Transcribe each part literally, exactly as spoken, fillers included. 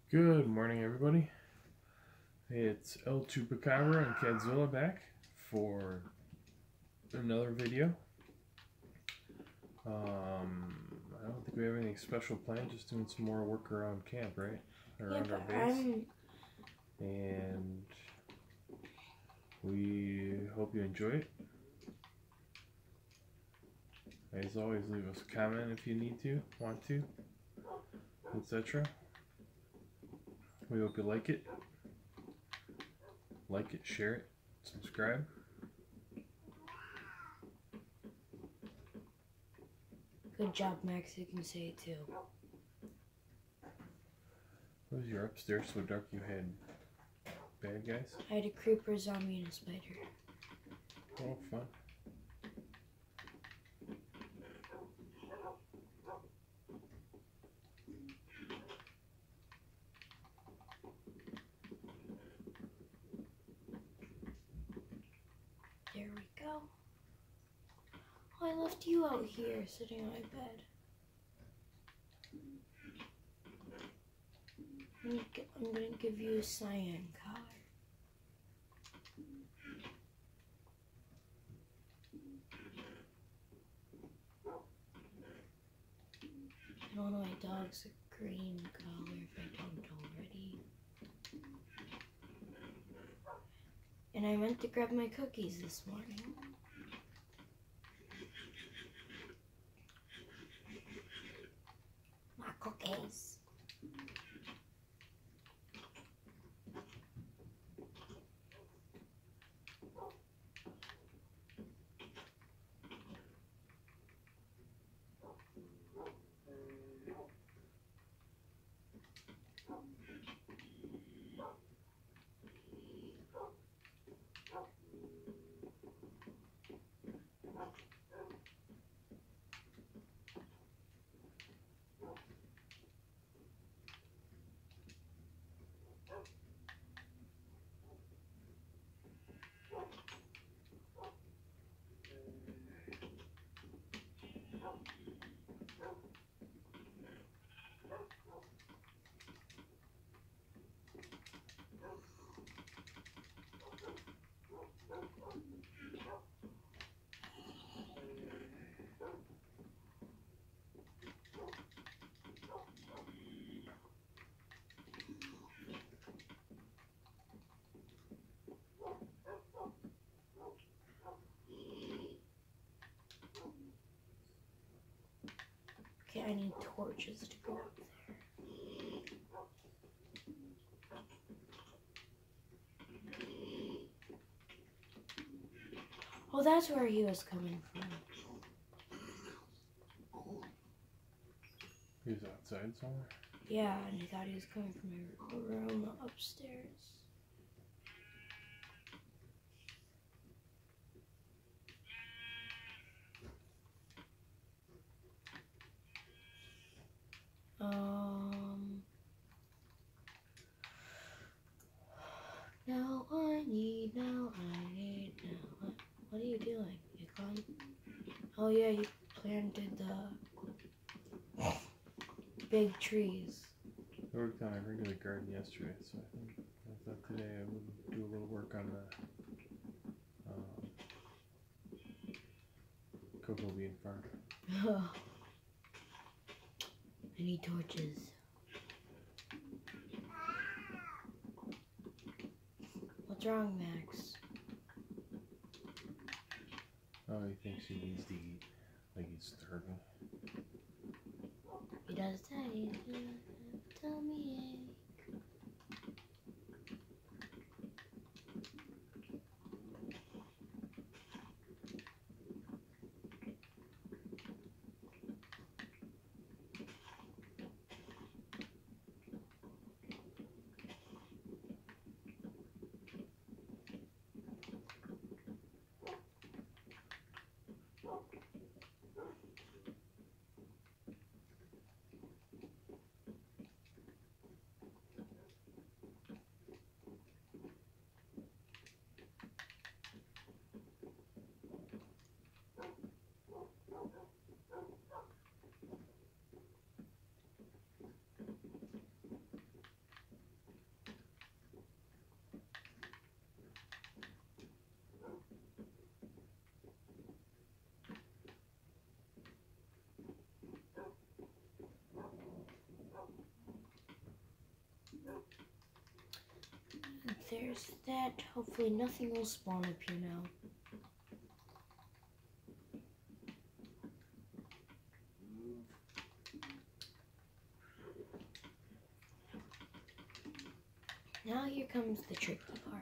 Good morning, everybody. It's El Chupacabra and Cadzilla back for another video. Um, I don't think we have anything special planned, just doing some more work around camp, right? Around yeah, our base. I'm... And we hope you enjoy it. As always, leave us a comment if you need to, want to, et cetera. We hope you like it. Like it, share it, subscribe. Good job, Max. You can say it too. What was your upstairs so dark you had bad guys? I had a creeper, zombie, and a spider. Oh, fun. There we go. Oh, I left you out here sitting on my bed. I'm gonna, gi- I'm gonna give you a cyan color. I don't know, my dog's a green color if I don't already. And I meant to grab my cookies this morning. My cookies. Okay, I need torches to go up there. Oh, that's where he was coming from. He was outside somewhere? Yeah, and he thought he was coming from a room upstairs. Um... Now I need, now I need, now what? What are you doing? You gone? Oh yeah, you planted the big trees. I worked on a regular garden yesterday, so I think I thought today I would do a little work on the um, cocoa bean farm. I need torches. What's wrong, Max? Oh, he thinks he needs to eat, like he's starving. He does say he's gonna have a tummy ache. there's that. Hopefully nothing will spawn up here now. Now here comes the tricky part.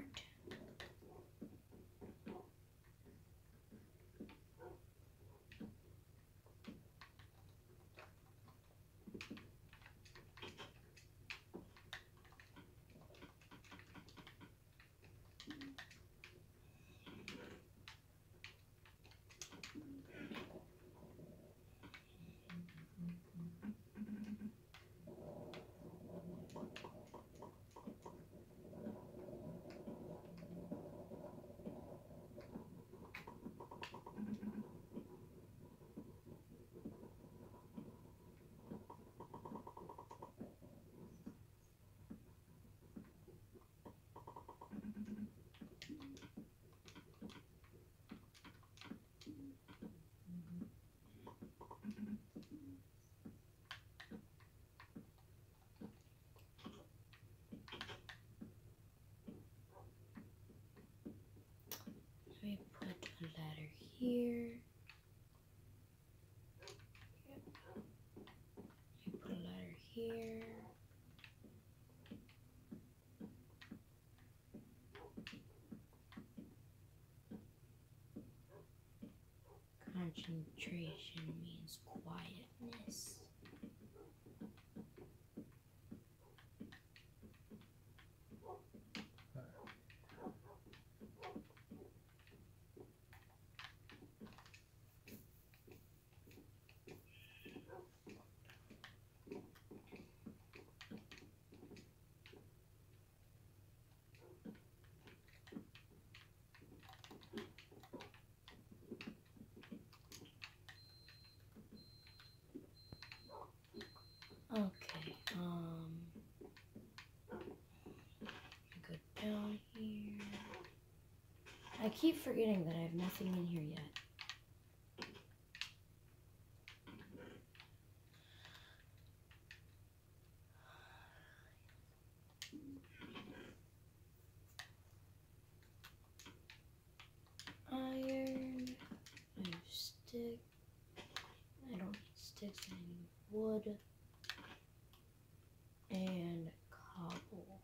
We put a ladder here. Yep. We put a ladder here. Concentration means quietness. Okay, um, go down here. I keep forgetting that I have nothing in here yet. Iron, I have stick, I don't need sticks, I need wood. And cobble.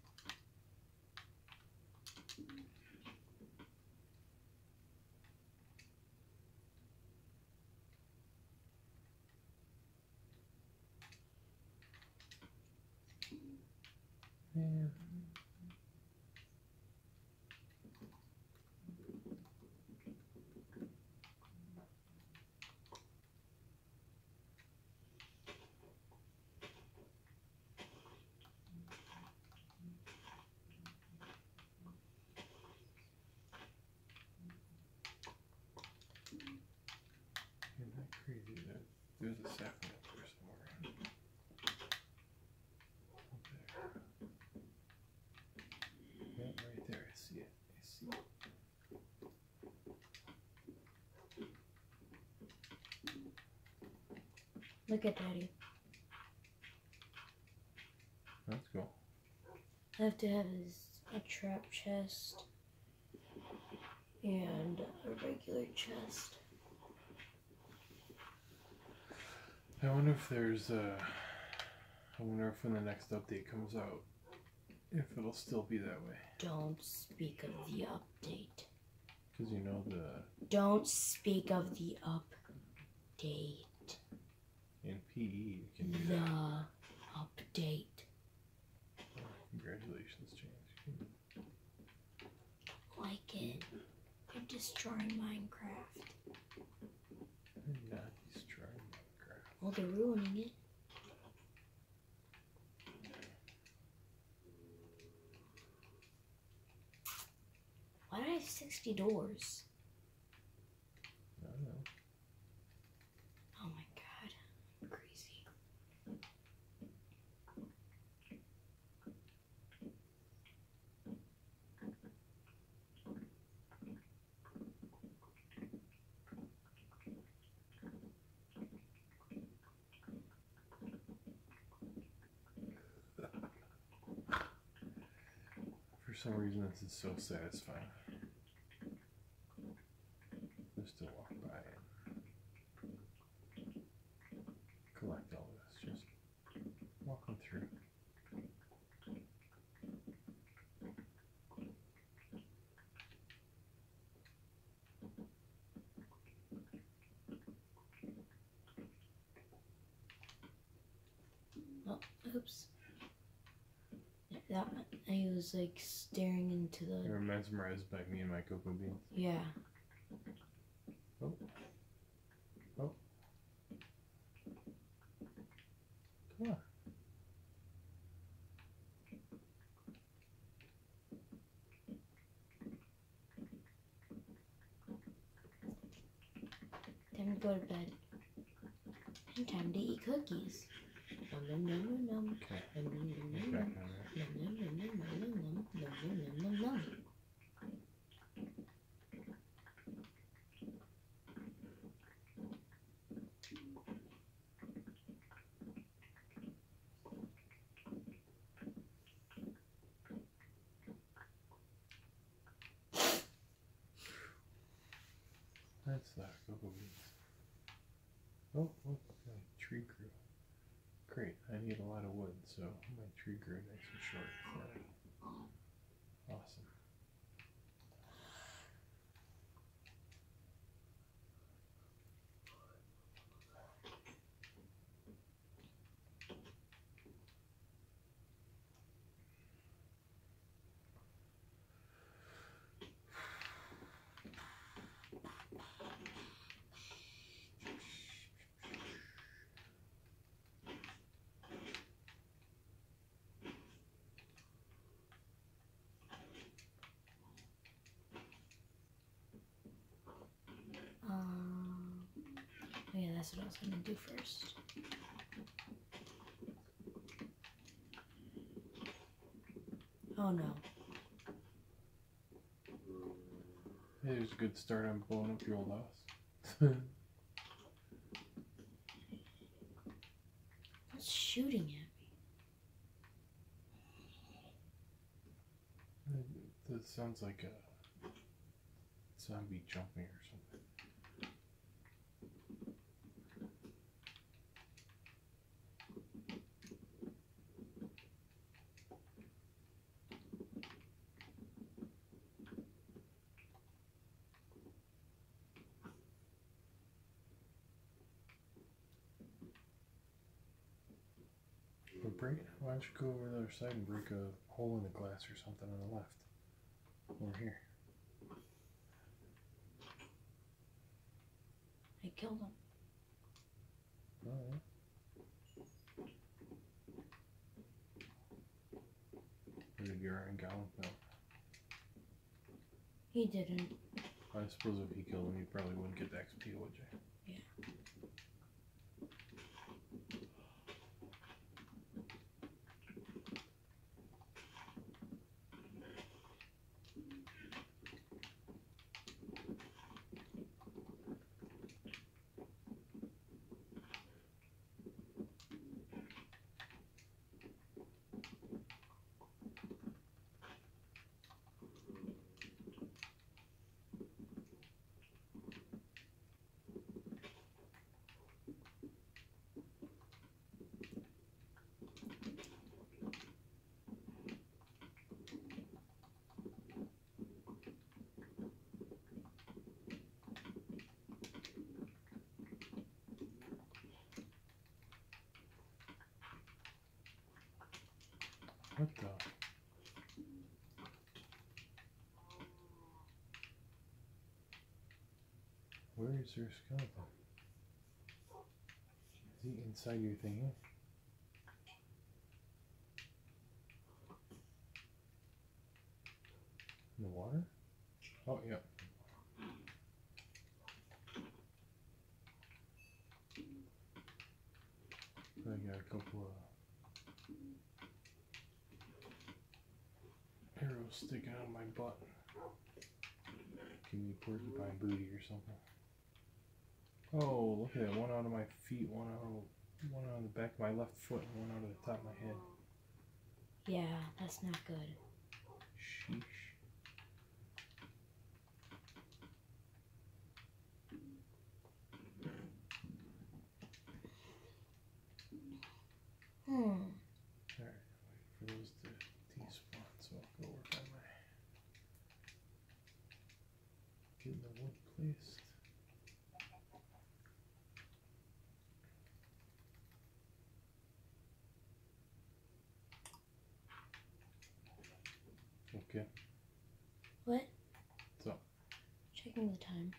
Yeah. Isn't that crazy? There, there's a sapling up there somewhere. Up there. Yeah, right there. I see it. I see it. Look at Daddy. That's cool. I have to have his, a trap chest and a regular chest. I wonder if there's uh I wonder if when the next update comes out, if it'll still be that way. Don't speak of the update. Because you know the... Don't speak of the update. In P E you can do The that. update. Congratulations, James. Like it. You're destroying Minecraft. I'm not destroying Minecraft. Well, they're ruining it. Why do I have sixty doors? I don't know. Oh my god. I'm crazy. For some reason this is so satisfying. Just to walk by and collect all this. Just walking through. Oh, oops. That I was like staring into the. You're mesmerized by me and my cocoa beans. Yeah. Oh. Oh. Come on. Time to go to bed. And time to eat cookies. Nom nom nom nom nom. Okay. Nom nom Get nom back nom on there. nom nom nom nom nom nom nom nom nom nom. That's that cocoa beans. Oh, look, my tree grew. Great, I need a lot of wood, so my tree grew nice and short for me. Awesome. Um. Oh yeah, that's what I was gonna do first. Oh no. Hey, there's a good start on blowing up your old house. What's shooting at me? That sounds like a zombie jumping or something. But break, why don't you go over the other side and break a hole in the glass or something on the left? Over here. I killed him. Alright. Or did your iron golem? No. He didn't. I suppose if he killed him, you probably wouldn't get the X P, would you? Yeah. What the? Where is your skeleton? Is he inside your thing? In the water? Oh, yeah. I got a couple of arrows sticking out of my butt. Give me porcupine booty or something. Oh, look at that. One out of my feet, one out, one out of the back of my left foot, and one out of the top of my head. Yeah, that's not good. Sheesh. Hmm. Alright, wait for those to despawn, so I'll go work on my getting the wood placed. Okay. What? So, Checking the time.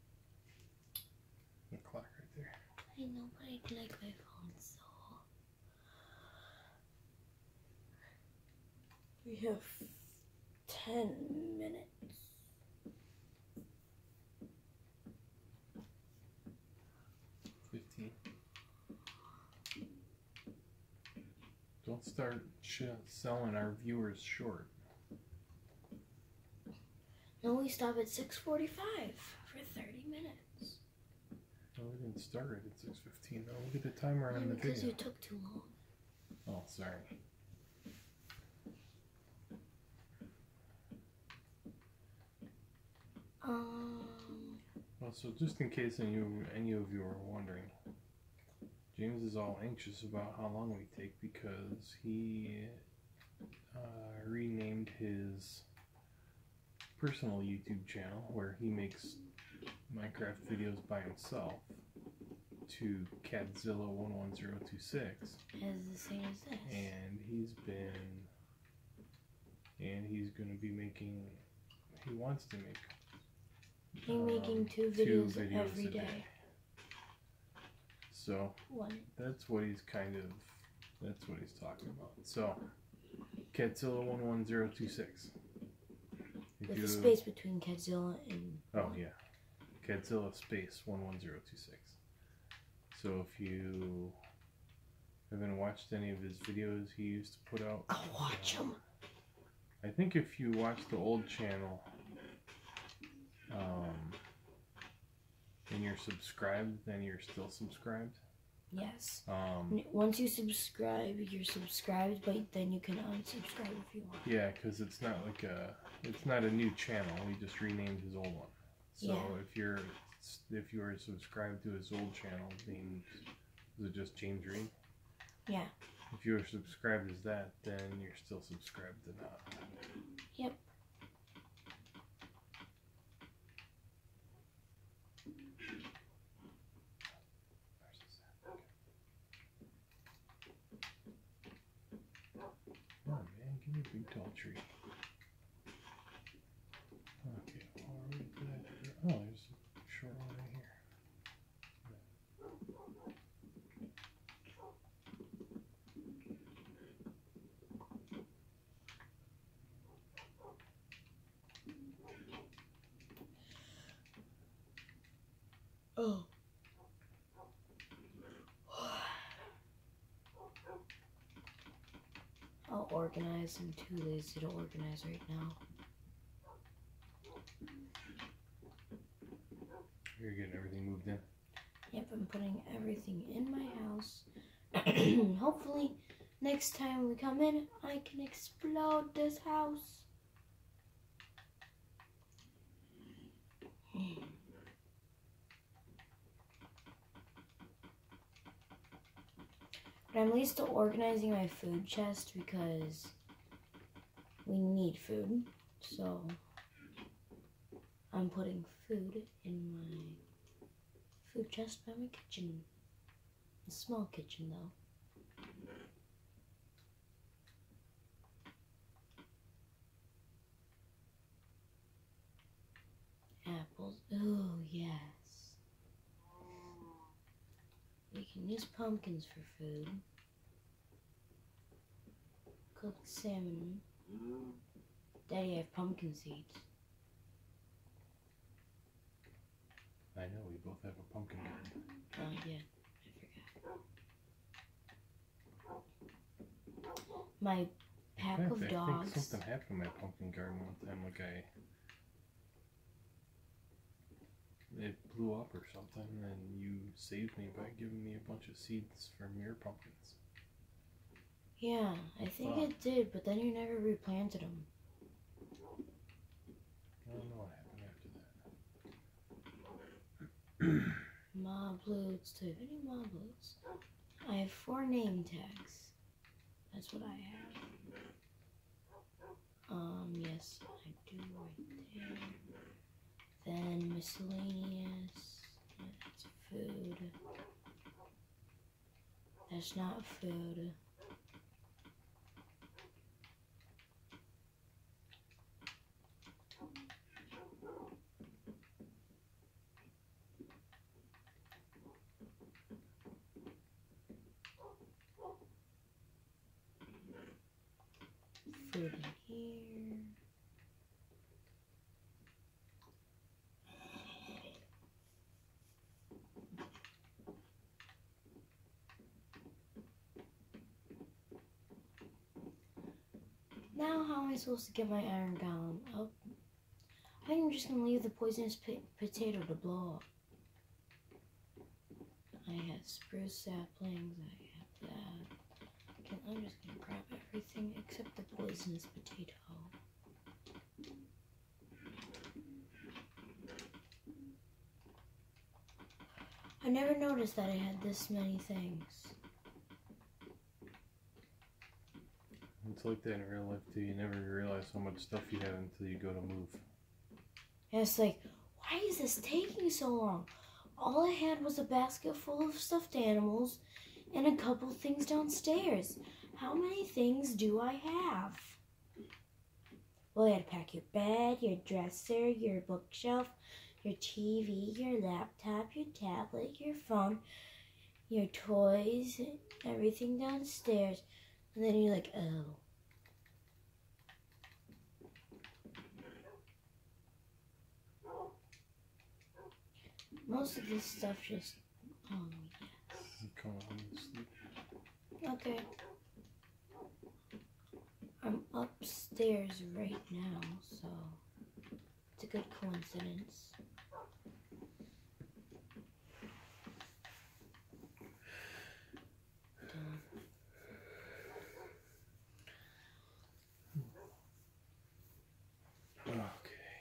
the clock right there. I know, but I like my phone so. We have ten minutes. Fifteen. Don't start sh selling our viewers short. No, we stop at six forty-five for thirty minutes. No, we didn't start it at six fifteen. No, look at the timer Yeah, on the because video. you took too long. Oh, sorry. Um. Well, so just in case any of, any of you are wondering, James is all anxious about how long we take because he uh, renamed his personal YouTube channel where he makes Minecraft videos by himself to Catzilla one one zero two six, As the same as this. and he's been and he's going to be making he wants to make He's um, making two two videos, videos every a day. day. So One. that's what he's kind of that's what he's talking about. So Catzilla one one zero two six. With the space between Catzilla and. Oh yeah, Catzilla space one one zero two six. So if you haven't watched any of his videos he used to put out, I'll watch them. I think if you watch the old channel, um, and you're subscribed, then you're still subscribed. Yes. Um, Once you subscribe, you're subscribed, but then you can unsubscribe if you want. yeah, because it's not like a it's not a new channel. He just renamed his old one. So Yeah. if you're if you are subscribed to his old channel, then is it just James Reed? Yeah. If you are subscribed as that, then you're still subscribed to that. Yep. Come on, man, give me a big tall tree. Okay, all right, good. Oh, there's a short one right here. Oh. I'll organize. I'm too lazy to organize right now. You're getting everything moved in? Yep, I'm putting everything in my house. Hopefully, next time we come in, I can explode this house. But I'm at least still organizing my food chest because we need food. So I'm putting food in my food chest by my kitchen. A small kitchen though. Apples. Oh yes. We can use pumpkins for food. Cooked salmon. Daddy, I have pumpkin seeds. I know, we both have a pumpkin garden. Oh yeah, I forgot. My pack In fact, of I dogs. think something happened in my pumpkin garden one time, like I... It blew up or something, and you saved me by giving me a bunch of seeds from your pumpkins. Yeah, I think Wow. it did, but then you never replanted them. don't know what happened after that. Mobloods. Do I have any Mobloods? I have four name tags. That's what I have. Um, yes, I do right there. Then miscellaneous. That's food. That's not food. Food in here. Now how am I supposed to get my iron golem up? I think I'm just gonna leave the poisonous p potato to blow up. I have spruce saplings, I have that. Okay, I'm just gonna grab everything except the poisonous potato. I never noticed that I had this many things. It's like that in real life too. You never realize how much stuff you have until you go to move. And it's like, why is this taking so long? All I had was a basket full of stuffed animals and a couple things downstairs. How many things do I have? Well, you had to pack your bed, your dresser, your bookshelf, your T V, your laptop, your tablet, your phone, your toys, everything downstairs. And then you're like, oh. Most of this stuff just, oh yes. You come home and sleep. Okay. I'm upstairs right now, so it's a good coincidence. Done. Okay.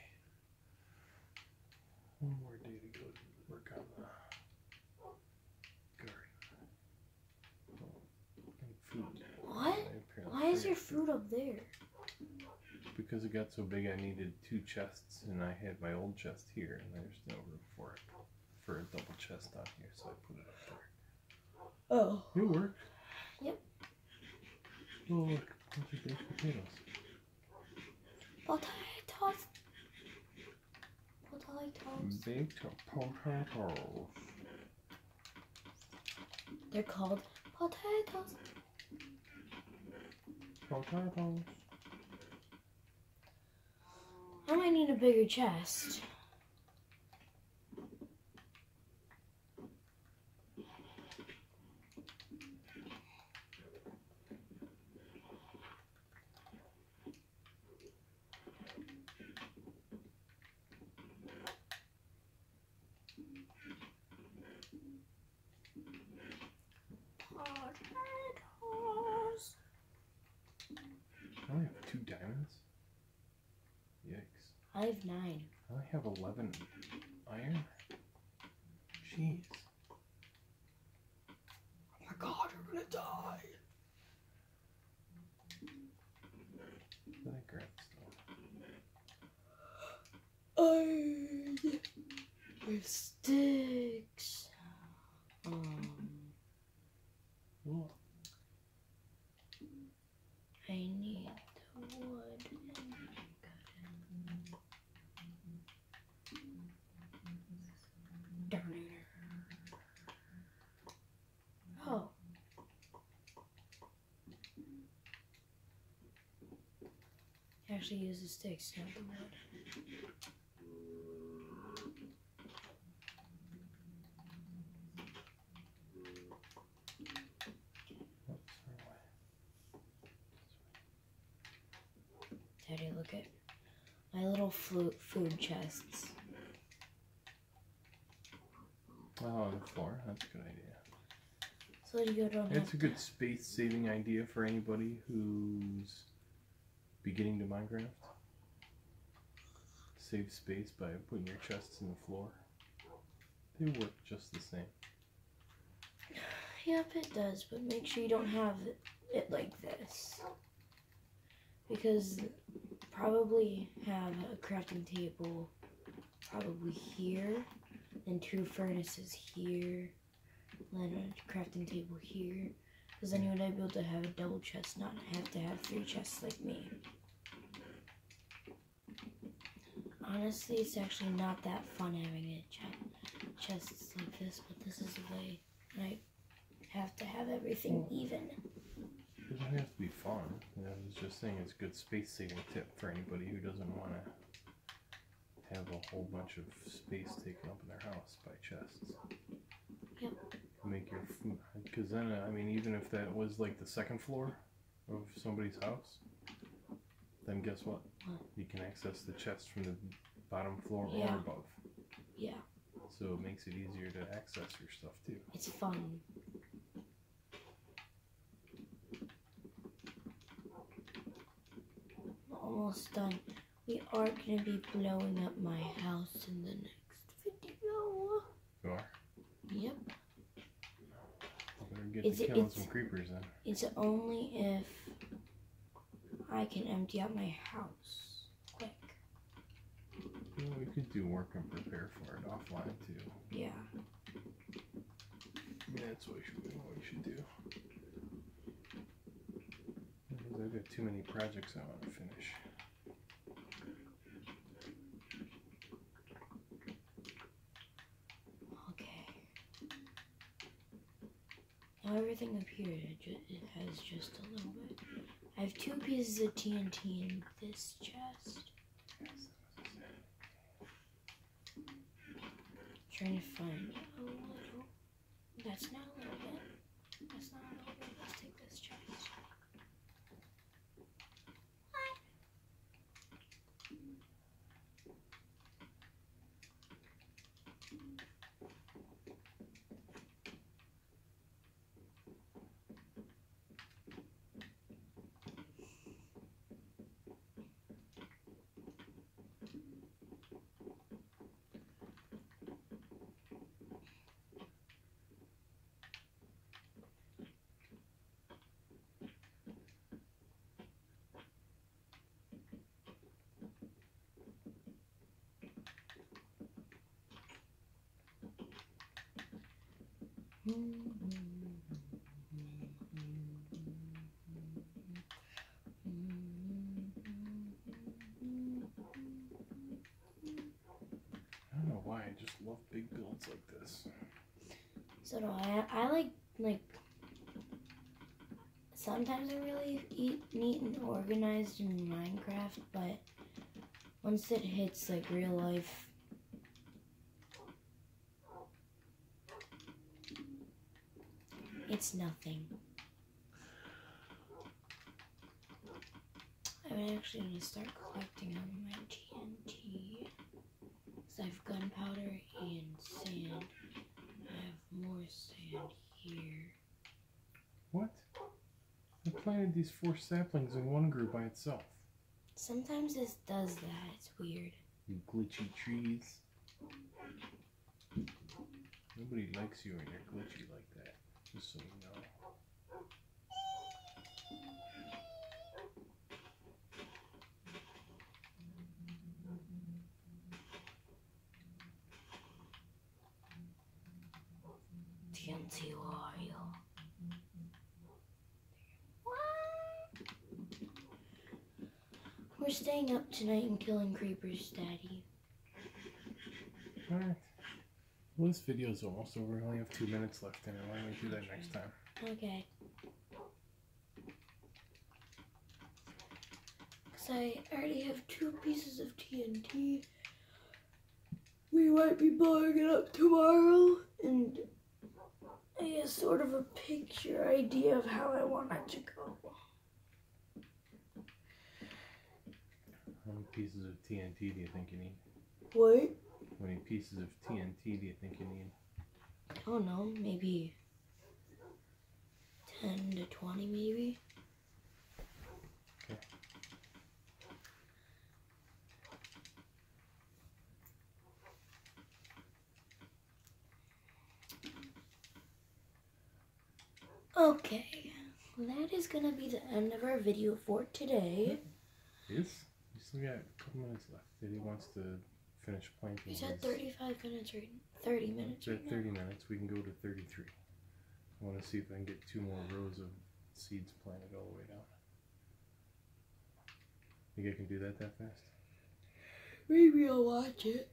One more day to go to work on the garden. Oh, and food. What? I apparently Why is forgot your food. food up there? Because it got so big, I needed two chests, and I had my old chest here, and there's no room for it, for a double chest on here, so I put it up there. Oh. It worked. Yep. Oh, look, bunch of baked potatoes. Potatoes. Potatoes. Baked potatoes. They're called potatoes. Potatoes. I might need a bigger chest. Potatoes. I only have two diamonds? Yikes. I have nine. I only have eleven iron? Jeez. Oh my god, you're gonna die. Did I grab stuff? I with sticks. Um, Ooh. I need the wood. Darn it. Oh. Actually use the sticks, not the wood. Oops, wrong way. Daddy, look at my little flute food chests. Oh, on the floor. That's a good idea. So you don't have It's a good space-saving idea for anybody who's beginning to Minecraft. save space by putting your chests in the floor. They work just the same. Yep, it does, but make sure you don't have it like this. Because probably have a crafting table probably here, then two furnaces here, then a crafting table here. Because then you would be able to have a double chest, not have to have three chests like me. Honestly, it's actually not that fun having a ch- chests like this, but this is the way I have to have everything even. It doesn't have to be fun. You know, I was just saying it's a good space saving tip for anybody who doesn't want to have a whole bunch of space taken up in their house by chests. Yep. Make your, because then, I mean, even if that was like the second floor of somebody's house, then guess what? What? You can access the chest from the bottom floor Yeah. or above. Yeah. So it makes it easier to access your stuff too. It's fun. Almost done. We are going to be blowing up my house in the next video. You are? Yep. I better get Is to it- killing it's- some creepers then. It's only if I can empty out my house quick. Well, we could do work and prepare for it offline too. Yeah. Yeah, that's what we should, what we should do. Because I've got too many projects I want to finish. Okay. Now everything up here, it, ju- it has just a little bit. I have two pieces of T N T in this chest. Trying to find a little. That's not a little bit. That's not a little bit. Let's take this chest. I don't know why, I just love big builds like this. So do I. I like, like, sometimes I really eat neat and organized in Minecraft, but once it hits, like, real life, it's nothing. I'm actually going to start collecting on my T N T. Because I have gunpowder and sand. I have more sand here. What? I planted these four saplings and one grew by itself. Sometimes this does that. It's weird. You glitchy trees. Nobody likes you when you're glitchy like that, just so you know. T N T oil. We're staying up tonight and killing creepers, Daddy. Alright. Well, this video's almost over. We only have two minutes left in it. Why don't we do that next time? Okay. Because I already have two pieces of T N T. We might be blowing it up tomorrow. And I have sort of a picture idea of how I want it to go. How many pieces of T N T do you think you need? What? How many pieces of T N T do you think you need? I don't know, maybe ten to twenty maybe. Okay. Okay, that is gonna be the end of our video for today. Yes? You still got a couple minutes left. Daddy wants to finish planting. You said his- thirty-five minutes or thirty minutes At right now. thirty minutes, we can go to thirty-three. I want to see if I can get two more rows of seeds planted all the way down. Think I can do that that fast? Maybe I'll watch it.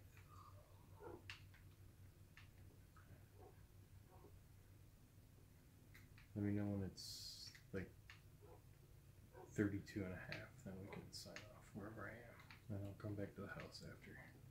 Let me know when it's like thirty-two and a half, then we can sign off wherever I am. Then I'll come back to the house after.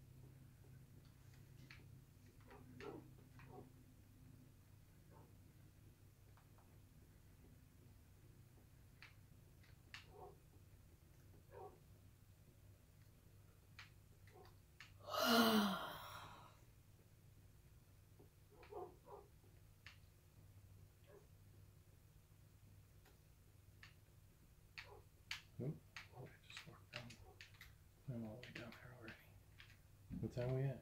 Oh, I just walked down. I'm all the way down there already. What time are we at?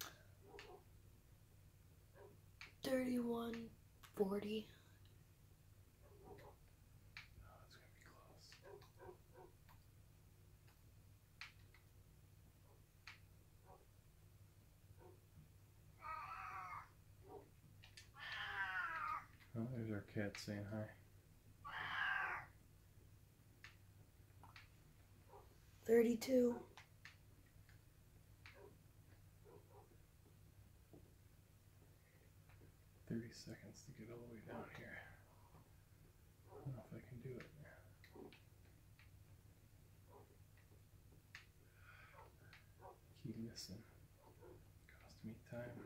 thirty-one forty. Oh, it's gonna be close. Oh, there's our cat saying hi. thirty-two. thirty seconds to get all the way down here. I don't know if I can do it. Keep missing. Cost me time.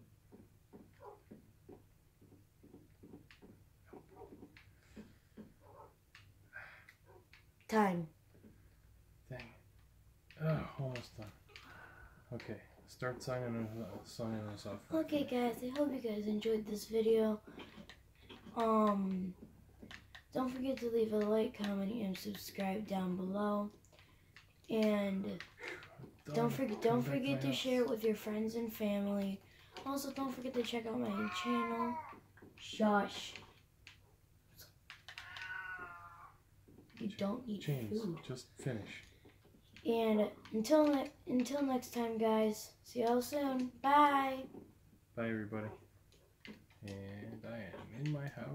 Time. Dang it. Oh, almost done. Okay, start signing us, uh, signing us off. Okay guys, I hope you guys enjoyed this video. Um, don't forget to leave a like, comment, and subscribe down below. And Done. don't forget Come don't back to forget my to house. share it with your friends and family. Also, don't forget to check out my channel. Shush. You don't eat James, food. just finish. And until ne- until next time, guys. See y'all soon. Bye. Bye, everybody. And I am in my house.